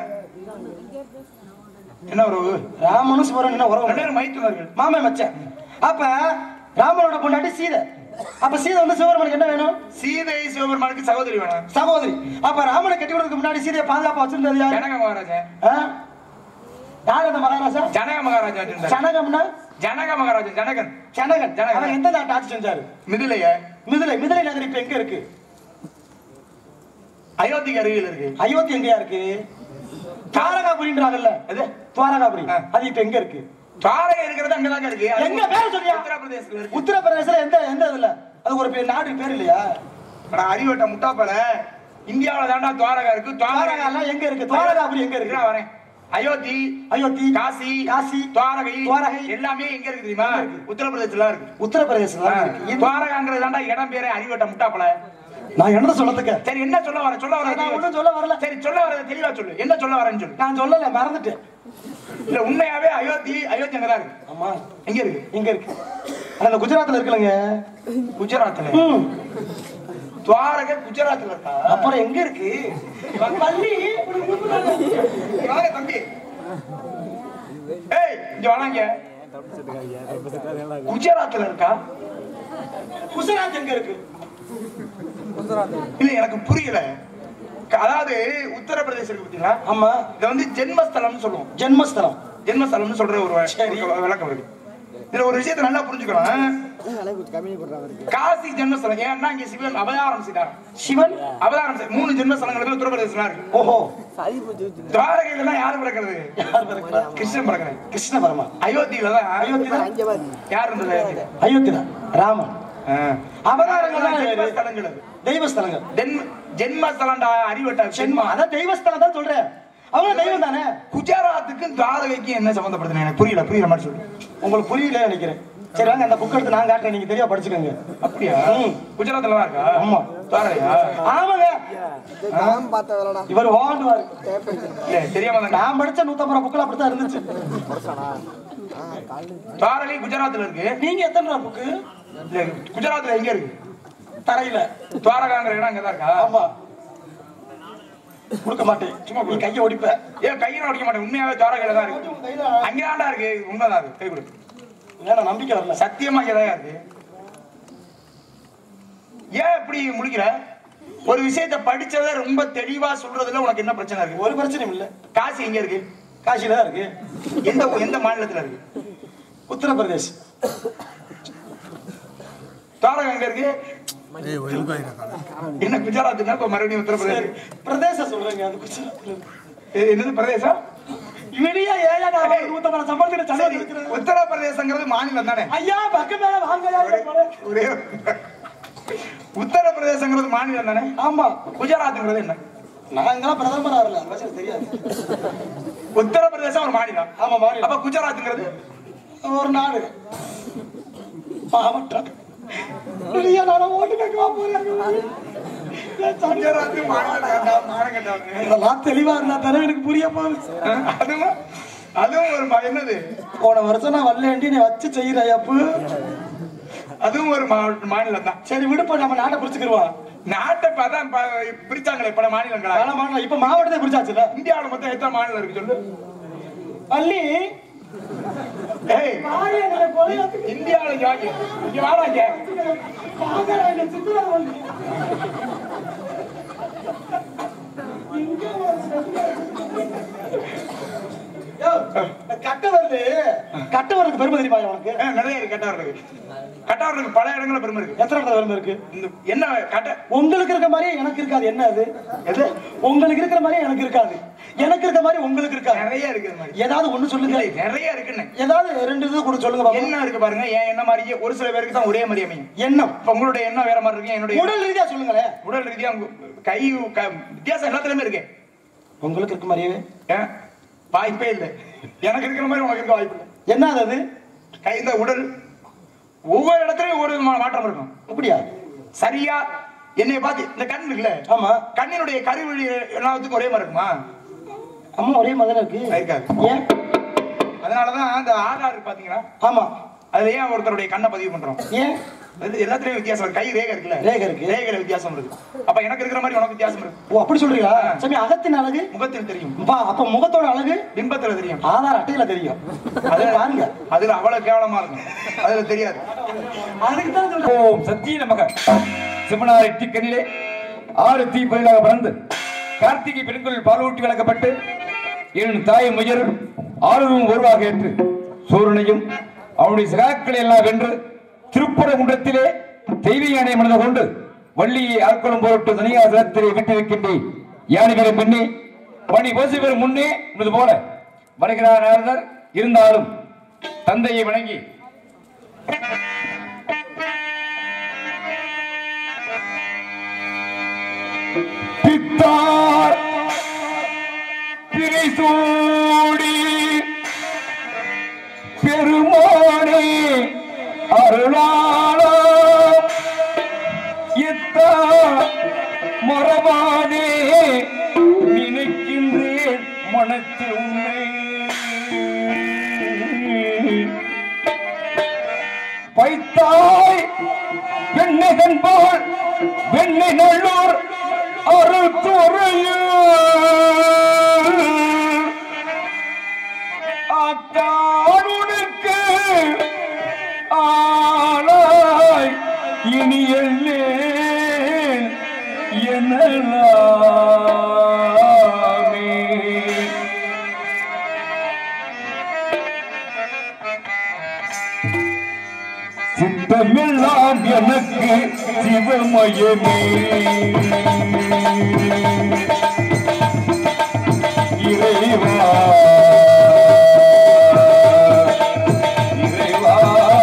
என்ன உறவு? ராமனும் சிவபெருமான் என்ன உறவு? ரெண்டு பேரும் மைத்துனர்கள், மாமே மச்சான். அப்ப ராமனோட பொண்டாட்டி சீதை. அப்ப சீதை வந்து சிவபெருமானுக்கு என்ன வேணும்? சீதை சிவபெருமானுக்கு சகோதரி வேணும். சகோதரி. அப்ப ராமனை கட்டி கொடுக்க முன்னாடி சீதையை பாதுகாப்பா வச்சிருந்தது யார்? ஜனக மகாராஜா. யார் அந்த மகாராஜா? ஜனக மகாராஜா. ஜனகம்னா ஜனக மகாராஜா. ஜனகன். அவன் எந்த நாட்டு ஆட்சி செஞ்சாரு? மிதிலை நகர் இப்ப எங்க இருக்கு? அயோத்திக்கு அருகில் இருக்கு. அயோத்தி எங்கயா இருக்கு? துவாரகாபுரின்றாங்கல்ல, அது துவாரகாபுரி. அது இப்ப எங்க இருக்கு? துவாரகை இருக்கிறது அங்கதான் இருக்கு. எங்க பேர் சொல்லியா? உத்தரப்பிரதேசத்துல இருக்கு. உத்தரப்பிரதேசத்துல எந்த இதுல? அது ஒரு நாடு பேர் இல்லையா? அறிவட்ட முட்டாப்பல இந்தியாவில தாண்டா துவாரகா இருக்கு. துவாரகா எல்லாம் எங்க இருக்கு? துவாரகாபுரி எங்க இருக்கு? வரேன். அயோத்தி, காசி, துவாரகை எல்லாமே எங்க இருக்கு தெரியுமா? உத்தரப்பிரதேசத்துல இருக்கு. உத்தரப்பிரதேசத்துல இருக்கு. துவாரகாங்கிறது தாண்டா இடம் பேரே. அறிவட்ட முட்டாப்பல நான் என்ன சொல்லதுக்கு? சரி, என்ன சொல்ல வர? நான் ஒண்ணும் சொல்ல வரல. சரி, சொல்ல வரத தெளிவா சொல்லு. என்ன சொல்ல வரேன்னு சொல்லு. நான் சொல்லல, மறந்துட்டேன். இல்ல, உண்மையாவே அயோத்தி அங்கதான் இருக்கு. ஆமா, எங்க இருக்கு? அந்த குஜராத்ல இருக்குலங்க. குஜராத்ல துவாரகை குஜராத்ல இருக்கா? அப்புறம் எங்க இருக்கு? பள்ளி வாங்க தம்பி. ஏய், இங்க வாங்க. குஜராத்ல இருக்கா? குஜராத் எங்க இருக்கு? இல்ல, எனக்கு புரியல. அதாவது உத்தரப்பிரதேசம் பாத்தீங்களா? ஆமா. இத வந்து ஜென்மஸ்தலம் சொல்லுவோம். ஜென்மஸ்தலம் சொல்ற ஒரு விளக்கம் இருக்கு. இதுல ஒரு விஷயத்தை நல்லா புரிஞ்சுக்கணும். காசி ஜென்மஸ்தலம். ஏன்னா இங்க சிவன் அவதாரம் செய்தார். சிவன் அவதாரம் 3 ஜென்மஸ்தலங்கள் உத்தரப்பிரதேசம் இருக்கு. ஓஹோ. துவாரகையில தான் யாரு பிறக்கிறது? கிருஷ்ணன் பிறக்கிறது. கிருஷ்ண பரமா. அயோத்தியில தான் யார் இருந்தது? அயோத்தியில ராமன். அவதாரங்கள் தெய்வஸ்தலங்கள். ஜென்மஸ்தலம்டா அறிவட்டா. அதான் தெய்வஸ்தலம் தான் சொல்றேன். அவங்க தெய்வம் தானே. குஜராத்துக்கும் துவாரகைக்கும் என்ன சம்பந்தப்படுது? எனக்கு புரியல மாதிரி சொல்லு. உங்களுக்கு புரியல நினைக்கிறேன். சரி வாங்க, அந்த புக் எடுத்து நான் காட்டுறேன், நீங்க தெரியா படிச்சுக்கோங்க. அப்படியா? குஜராத்ல தான் இருக்கா? ஆமா. துவாரகையா? ஆமாங்க. நான் பார்த்த வேலைடா. இவர் வாண்டுவாரு. இல்ல, தெரியாம தான் நான் படிச்ச 150 புக்ல அப்படிதான் இருந்துச்சு. துவாரகை குஜராத்ல இருக்கு. நீங்க எத்தனை புக்கு? குஜராத்ல எங்க இருக்கு? தரையில. துவாரகாங்கிற இடம் அங்கதான் இருக்கா? ஆமா. கொடுக்க மாட்டேன், சும்மா நீ கையை ஒடிப்ப. ஏன் கையில ஒடிக்க மாட்டேன்? உண்மையாவே துவாரகையில தான் இருக்கு. அங்கதான்டா இருக்கு. உண்மைதான் இருக்கு. கை கொடு. ஏன்னா நம்பிக்கை வரல. சத்தியமா இங்கதான் இருக்கு. ஏன் இப்படி முடிக்கிற? ஒரு விஷயத்தை படிச்சத ரொம்ப தெளிவா சொல்றதுல உனக்கு என்ன பிரச்சனை இருக்கு? ஒரு பிரச்சனையும் இல்ல. காசி எங்க இருக்கு? காசியில தான் இருக்கு. எந்த மாநிலத்துல இருக்கு? உத்தரப்பிரதேஷ். துவாரகா எங்க இருக்கு? என்ன குஜராத்னா மறுபடியும் உத்தரப்பிரதேஷ் பிரதேசம் சொல்றீங்க? அது குஜராத்ல என்னது பிரதேசம்? உத்தரப்பிரதேசங்கிறது மாநிலம் தானே ஐயா? ஒரே உத்தரப்பிரதேசங்கிறது மாநிலம் தானே? ஆமா. குஜராத்ங்கிறது என்ன? நாங்கெல்லாம் பிரதமர் ஆகல, தெரியாது. உத்தரப்பிரதேசம் ஒரு மாநிலம். ஆமா, மாநிலம். அப்ப குஜராத்ங்கிறது ஒரு நாடு, மாவட்டம். ஓட்டு கேட்கவா போறேன். தெளிவா இருந்தா தானே எனக்கு புரிய போகுது. அதுவும் ஒரு என்னது, போன வருஷம் நான் வரலேண்டி நீ வச்சு செய்யற அப்பு. அதுவும் ஒரு மாநிலம் தான். சரி விடுப்ப, நம்ம நாட்டை பிடிச்சுக்கிருவோம். நாட்டை அதான் பிரிச்சாங்களே பல மாநிலங்களா? பல மாநிலம். இப்ப மாவட்டத்தை பிரிச்சாச்சுல. இந்தியாவில மொத்தம் எத்தனை மாநிலம் இருக்கு சொல்லு? பள்ளி இந்தியாவில வாடாங்க. கட்டவருக்கு பெருமை தெரியுமா உனக்கு? நிறைய இருக்கு. கட்டவருக்கு பல இடங்கள்ல பெருமை இருக்கு. எத்தனை இடத்துல பெருமை இருக்கு? என்ன கட்ட உங்களுக்கு இருக்க மாதிரி எனக்கு இருக்காது. என்ன அது? எது உங்களுக்கு இருக்கிற மாதிரி எனக்கு இருக்காது, எனக்கு இருக்க மாதிரி உங்களுக்கு இருக்காது. நிறைய இருக்கு. ஏதாவது ஒண்ணு சொல்லுங்க. நிறைய இருக்குன்னு ஏதாவது 2 இது கூட சொல்லுங்க. என்ன இருக்கு பாருங்க. ஏன் என்ன மாதிரியே ஒரு சில பேருக்கு தான் ஒரே மாதிரி அமையும் எண்ணம். இப்ப உங்களுடைய எண்ணம் வேற மாதிரி இருக்கு. என்னுடைய உடல் ரீதியா சொல்லுங்களேன். உடல் ரீதியா கை வித்தியாசம் எல்லாத்துலயுமே இருக்கு. உங்களுக்கு இருக்க மாதிரியே வாய்ப்பே இல்லை. எனக்கு இருக்கிற மாதிரி உனக்கு இருக்க வாய்ப்பு இல்லை. என்ன அது? இந்த உடல் ஒவ்வொரு இடத்துலயும் ஒவ்வொரு விதமான மாற்றம் இருக்கும். அப்படியா? சரியா என்னைய பார்த்து இந்த கண் இருக்குல்ல, ஆமா, கண்ணினுடைய கருவழி எல்லாத்துக்கும் ஒரே மாதிரி இருக்குமா? அம்மா ஒரே மாதிரி இருக்காது. ஏன்? அதனாலதான் அந்த ஆதார் பாத்தீங்கன்னா, ஆமா, அதுல ஏன் ஒருத்தருடைய கண்ணை பதிவு பண்றோம்? ஏன்? எல்லாத்துலயும் வித்தியாசம் இருக்கு. கை ரேகை இருக்குல்ல, ரேகை இருக்கு, ரேகையில வித்தியாசம் இருக்கு. அப்ப எனக்கு இருக்கிற மாதிரி உனக்கு வித்தியாசம் இருக்கு. ஓ, அப்படி சொல்றீங்களா? சரி, அகத்தின் அழகு முகத்தில் தெரியும். அப்ப முகத்தோட அழகு பிம்பத்துல தெரியும், ஆதார் அட்டையில தெரியும். அது பாருங்க, அதுல அவ்வளவு கேவலமா இருக்கும், அதுல தெரியாது. அதுக்குதான் ஓம் சத்திய நமக. சிவனாரை தீக்கனிலே 6 தீப்பொறிகளாக பிறந்து கார்த்திகை பெண்கள் பாலூட்டி வளர்க்கப்பட்டு என் தாய் முயர் 6 ஒருவாக ஏற்று சூரனையும் அவனுடைய சகாக்களை எல்லாம் வென்று திருப்பரங்குன்றத்திலே தெய்வ யானை மனதை கொண்டு வள்ளியை ஆட்கொள்ளும் பொருட்டு தனியாசனத்திலே விட்டு வைக்கின்றேன். யானை வீரம் பெண்ணே பணி போசி பெறும் முன்னே என்பது போல வருகிறார் நாரதர். இருந்தாலும் தந்தையை வணங்கி பித்தார் பிரிசூடி பெருமானே அருளாளா இத்தா மரபானே நினைக்கின்றேன் மனத்தில் உண்மை பைத்தாய் வெண்ணெதன் போல் வெண்ணை நல்லூர் அறுத்துறையில் ஆத்தானுக்கு ஆளாய் இனி எல்லேன் என்னலாமே. சித்தமெல்லாம் எனக்கு சிவமயமே இறைவா இறைவா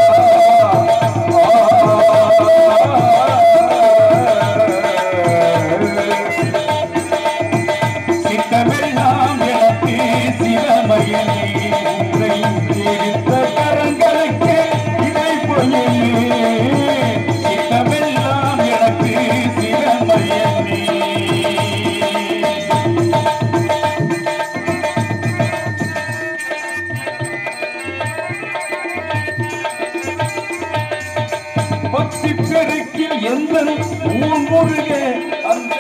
சித்தமெல்லாம் எனக்கு சிவமயமே உன்னை தெரிந்த கரங்களுக்கு இதை பொய்யே சித்தமெல்லாம் எனக்கு சிவமயமே. பக்தி பெருக்கில் எந்த ஊன் முருக அந்த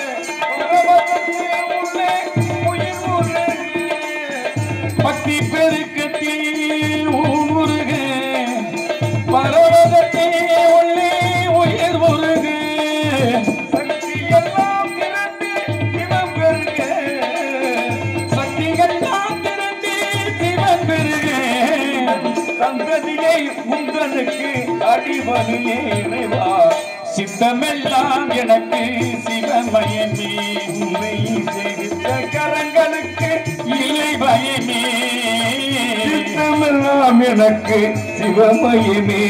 உள்ளே உயிர் முருக பக்தி பெருக்கத்தில் ஊன் முருக பரவதத்தே உள்ளே உயிர் முருக சக்தி எல்லாம் திரண்டு சிவம் பெருக சக்திகள்லாம் திரண்டு சிவம் பெருக சந்ததியை உங்களுக்கு அடிபணியே இறைவா சித்தமெல்லாம் எனக்கு சிவமயமே உண்மை தெரிந்த கரங்களுக்கு இல்லை பயமே சித்தமெல்லாம் எனக்கு சிவமயமே.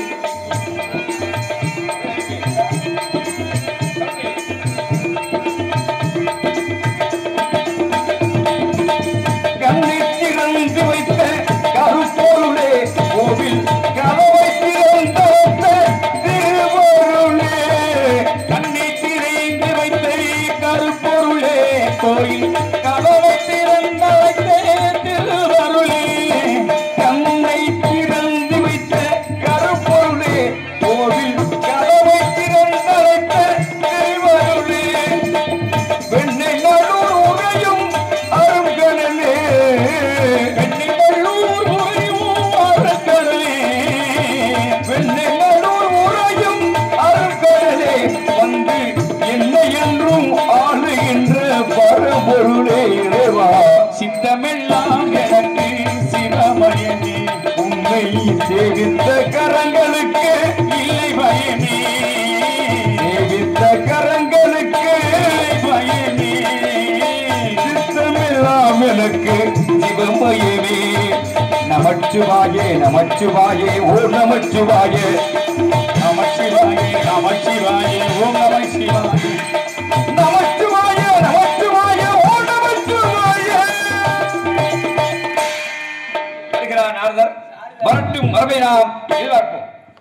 கண்ணை திறந்து வைத்த கருப்பொருளே கோவில் கதவை திறந்த திருவருளே கண்ணை திறந்து வைத்த கருப்பொருளே கோயில் கதவை திறந்த வைத்த திருவருளே கண்ணை திறந்து வைத்த கருப்பொருளே கோவில் கதவை திறந்த வைத்த திருவருளே வெண்ணை நல்லூர் உரையும் அருங்கடலே வெண்ணை நல்லூர் உரையும் அருங்கடலே வெண்ணை நல்லூர் உரையும் அருங்கடலே வந்து என்னை என்றும் ஆளுகின்ற பரம்பொருளே இறைவா சித்தமெல்லாம் எனக்கு சிவமயமே உண்மை சேவித்த கரங்களுக்கு இல்லை பயமே சேவித்த கரங்களுக்கு பயமே சித்தமெல்லாம் எனக்கு சிவமயமே. நமச்சிவாயே நமச்சிவாயே ஓம் நமச்சிவாயே நமச்சிவாயே நமச்சிவாயே ஓம் நமச்சிவாயே நமச்சிவாயே நமச்சிவாயே ஓம் நமச்சிவாயே வரட்டும் மரபை நாம் எதிர்பார்ப்போம்.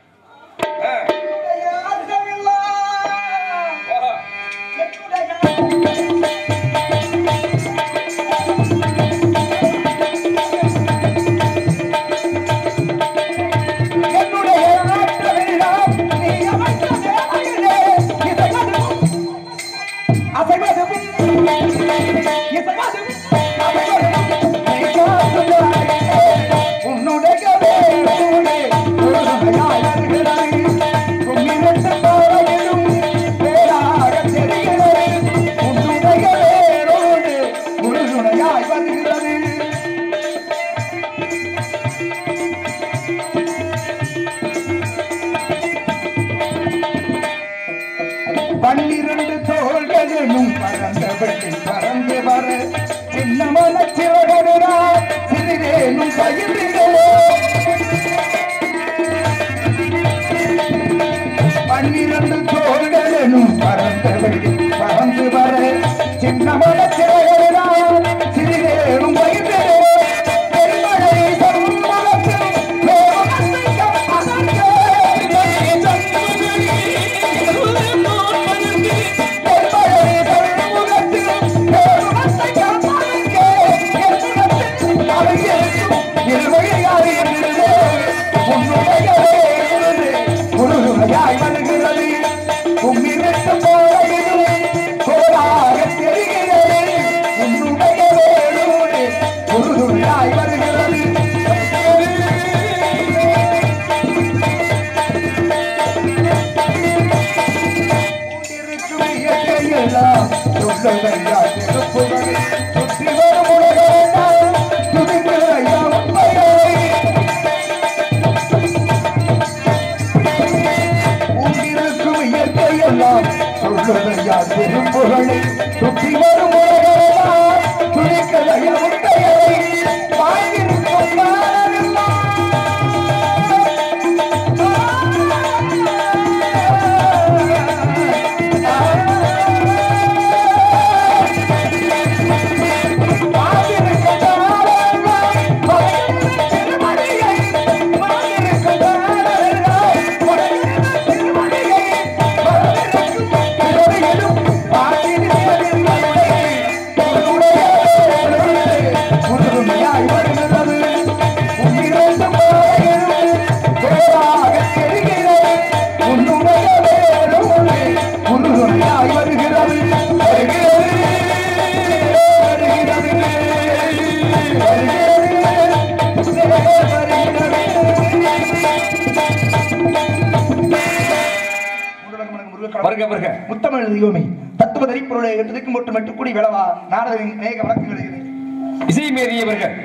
முத்தமிழ் தெய்வமே தத்துவ தரிப்பொருளை எட்டுக்கும் ஒட்டு மெட்டுக்கூடி விளவா நாரதரின் அநேக வழக்குகள் இசை மேறியவர்கள்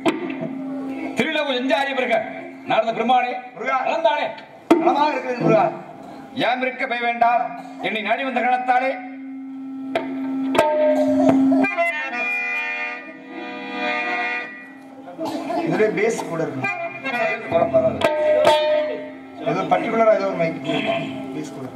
திருநவு செஞ்சாரியவர்கள் நாரத பெருமானே முருகா நலந்தானே நலமாக இருக்கிறது முருகா யாம் இருக்க பய வேண்டாம் என்னை நாடி வந்த கணத்தாலே இதுல பேஸ் கூட இருக்கு ஏதோ பர்டிகுலரா ஏதோ ஒரு மைக் பேஸ் கூட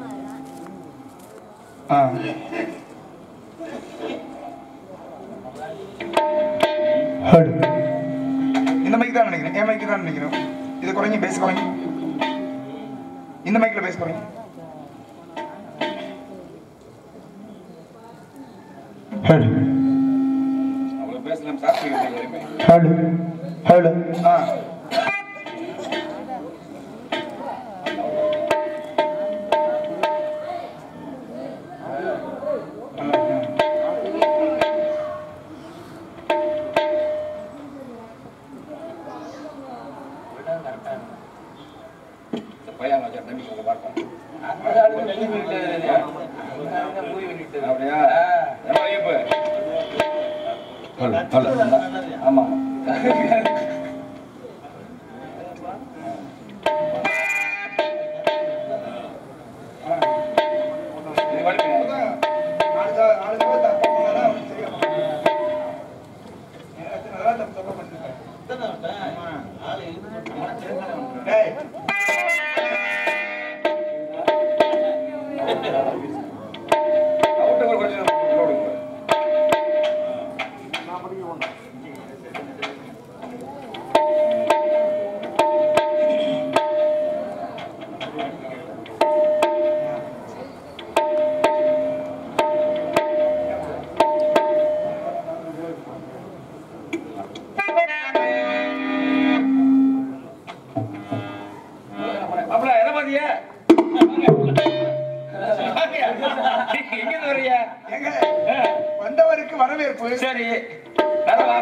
இந்த மைக் தான் நினைக்கிறேன் என் மைக் தான் நினைக்கிறேன் இது குறைங்க பேச குறைங்க இந்த மைக்ல பேச குறைங்க பேசலாம் சார் ஹலோ ஹலோ ஆமா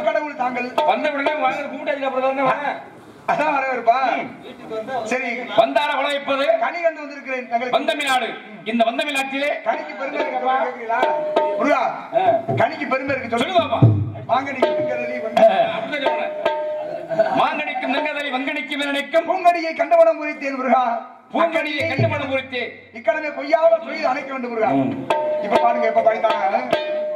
கடவுள் தாங்கள் வந்த உடனே வாங்க கூட்டாளி அப்புறம் அதான் வரவேற்பா. சரி வந்தார வளைப்பது கனி கண்டு வந்திருக்கிறேன். வந்தமிழ்நாடு. இந்த வந்தமிழ்நாட்டிலே கனிக்கு பெருமை இருக்கு. முருகா கனிக்கு பெருமை இருக்கு சொல்லுவாப்பா. மாங்கனிக்கு திங்கதலி மாங்கனிக்கும் நங்கதலி வங்கனிக்கும் நினைக்கும் பூங்கடியை கண்டவனம் குறித்தேன் முருகா. பூங்கடியை கண்டவனம் குறித்தே இக்கடமே கொய்யாவ கொய்து அணைக்க வேண்டும் முருகா. இப்ப பாருங்க எப்ப படித்தாங்க.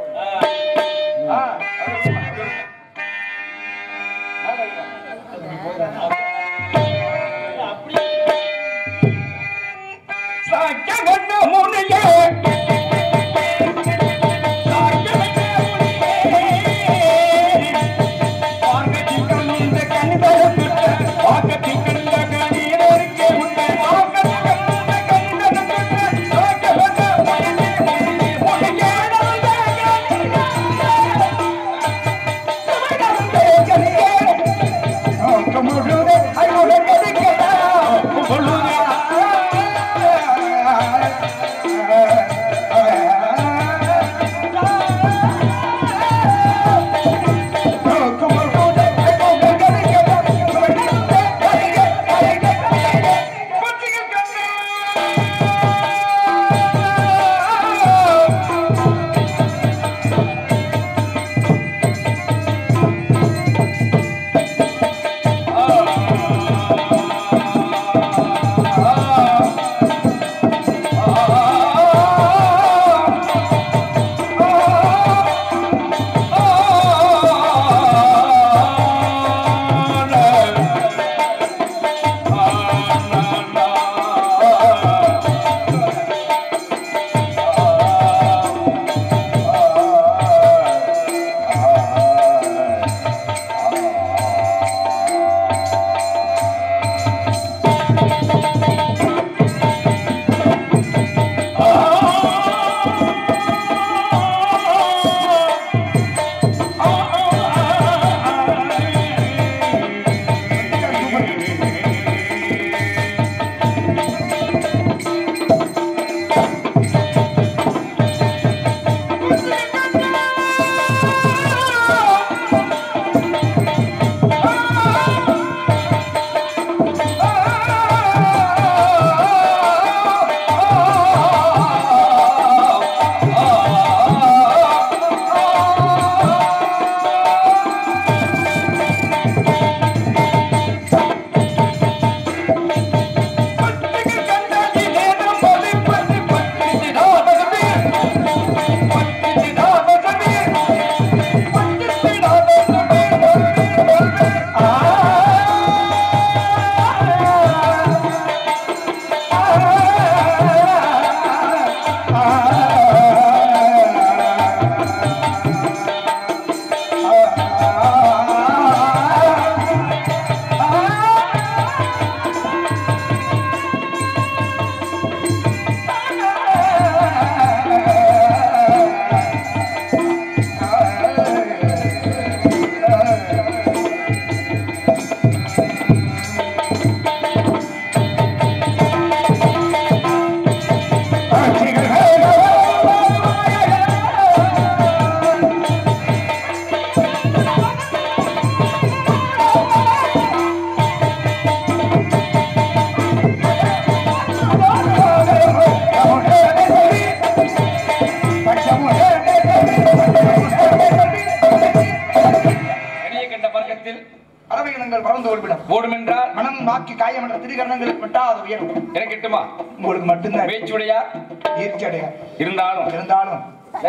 வாக்கி காயம் என்ற திரிகரணங்களுக்கு விட்டால் உயரும். எனக்கு கிட்டுமா? உங்களுக்கு மட்டும்தான் பேச்சுடையா ஈர்ச்சடையா இருந்தாலும் இருந்தாலும்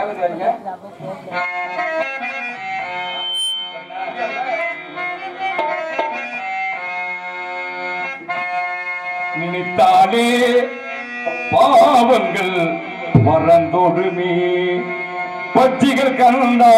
நினைத்தாலே பாவங்கள் மறந்தொடுமே பச்சிகள் கலந்தா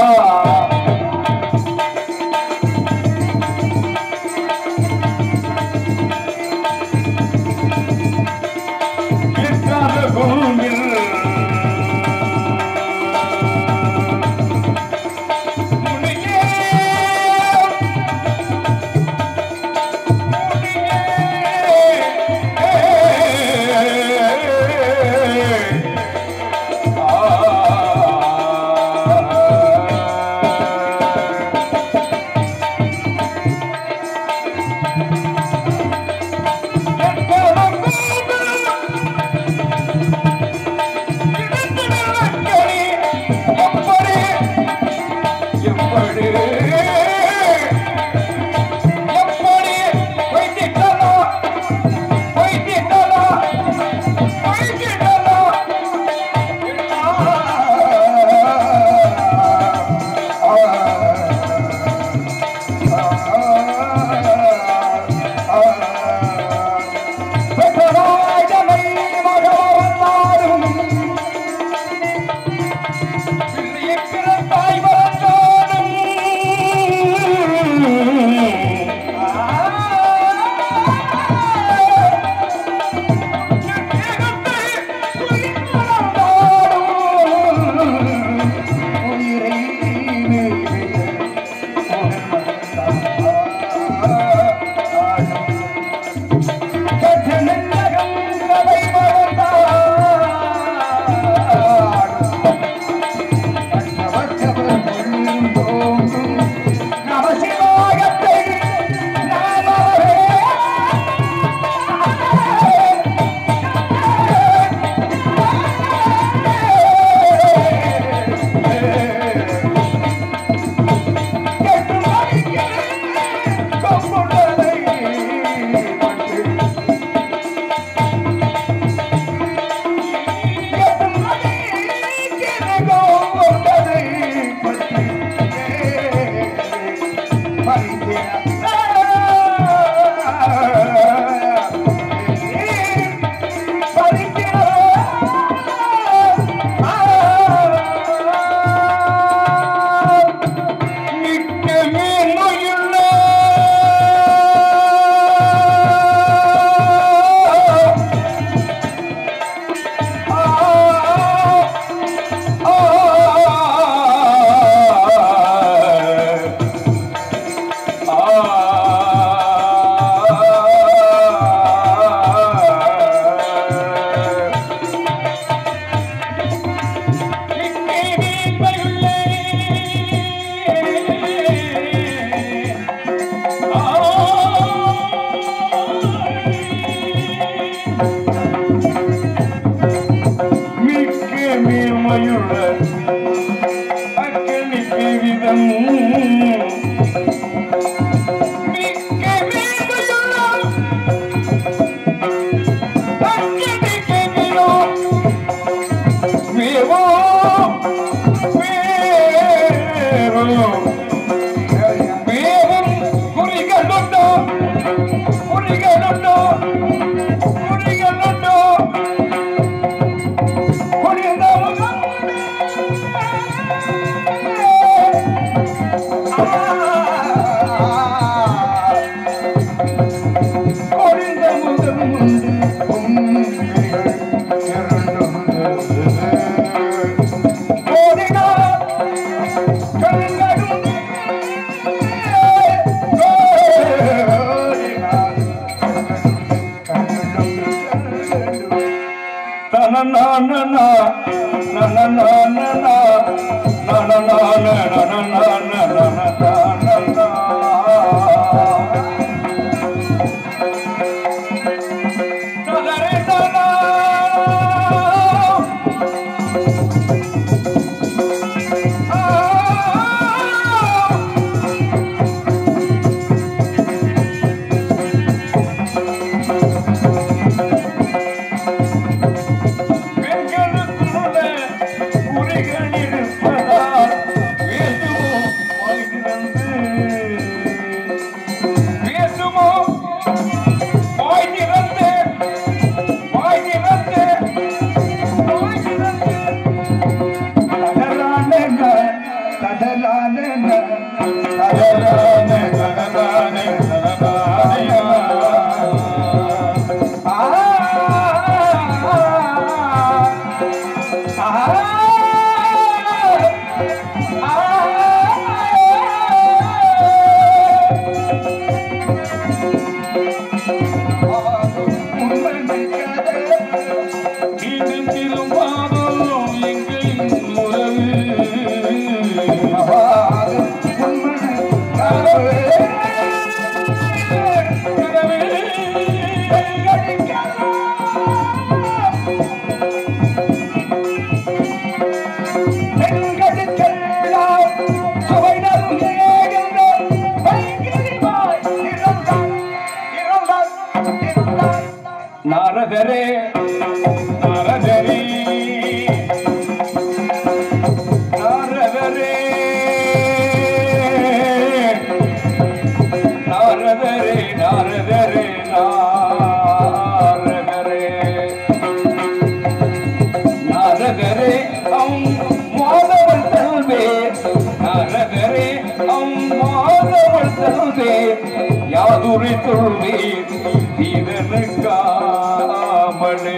பெண்களுக்கெல்லாம் சுவை தரும் நாரதரே நாரதரே நாரதரே நாரதரே நாரதரே நாரதரே நாரதரே மாதவன் தல்வே நாரதரே மாதவன் தல்வே யாதுரை தொழுவே தீரனுக்காமலே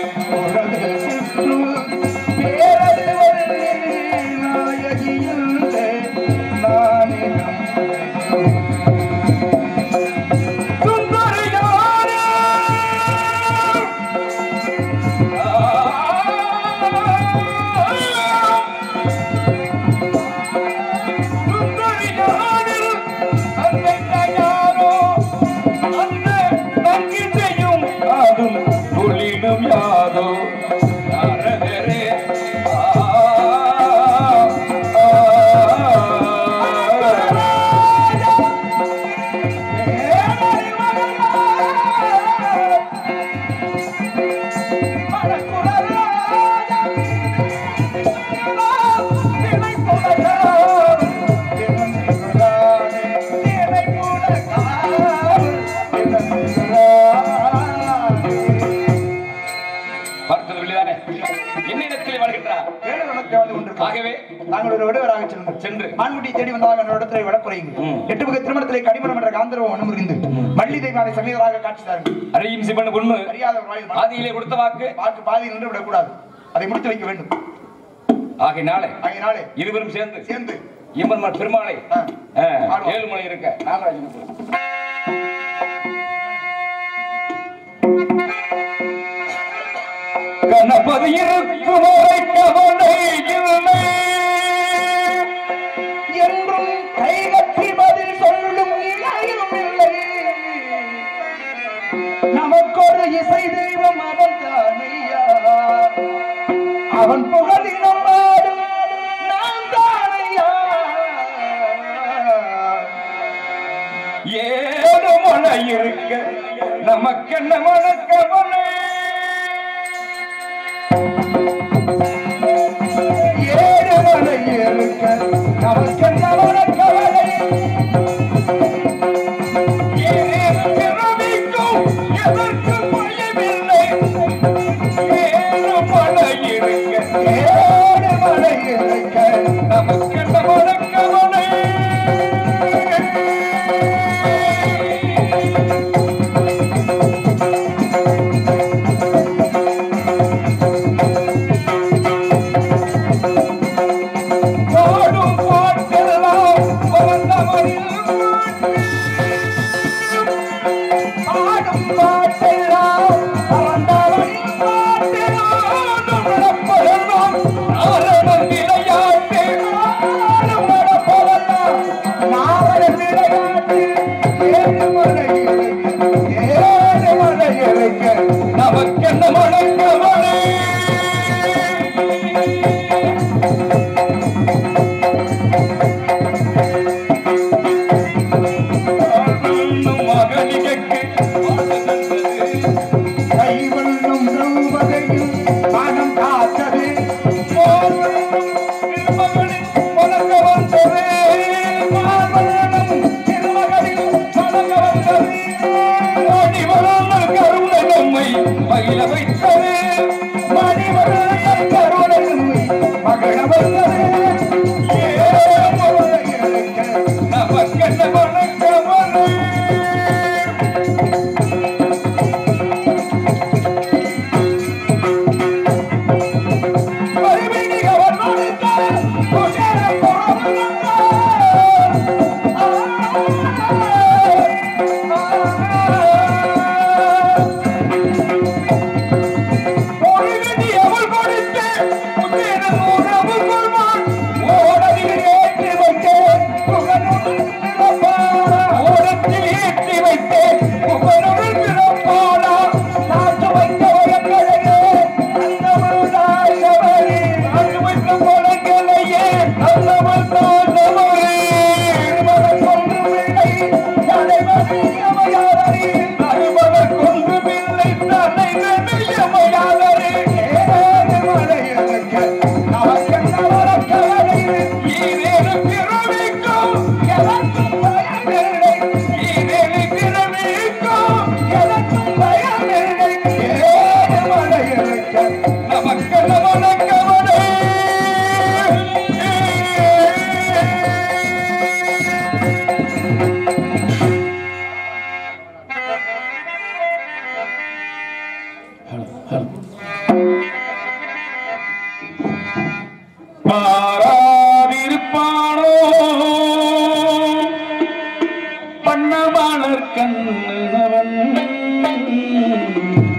யாதோ நாரதரே சென்று ஆண்குட்டி தேடி வந்ததாக இடத்திலே வழக்குறையுங்க 8 வகை திருமணத்திலே கடிமணம் என்ற காந்தரவம் மனமுறிந்து மல்லி தெய்வானை சமீதராக காட்சி தாருங்கள். அறியும் சிவன் பொண்ணு அறியாத ஆதியிலே கொடுத்த வாக்கு பாதி நின்று விடக்கூடாது, அதை முடித்து வைக்க வேண்டும். ஆகையினாலே இருவரும் சேர்ந்து இம்மன் பெருமாளை 7 மணி இருக்க நாகராஜன் கணபதி இருக்கும் கவலை இல்லை என்றும் கைகட்டி பதில் சொல்லும் நிலையும் இல்லை. நமக்கொரு இசை தெய்வம் அவன் தானையா, அவன் புகழினம் நாடும் நாம் தானையா. 7 மலை இருக்க நமக்கென்ன மனக்கவலை, 7 மலை இருக்க நமக்கென்ன மனக்கவலை. எதற்கும் பயமில்லை, 7 மலை இருக்க 7 மலை இருக்க நமக்கென்ன மனக்கவலை. நமக்கென்ன மனக்கவலை. மகனிக்கு கைவல்லும் திரௌபதியில் மனம் காத்தது, திருமகளின் மலக்க வந்தது, திருமகளின் மலக்க வந்தது, மணிவராமல் கருணை நம்மை மகிழ வைத்தது, மணிவராமல் கருணை நம்மை மகிழ வைத்தது. நமக்கென்ன மனக்கவலை. ஓடதில் ஏற்றி வைத்தேன் புகழ் மலர் கண்ணவன்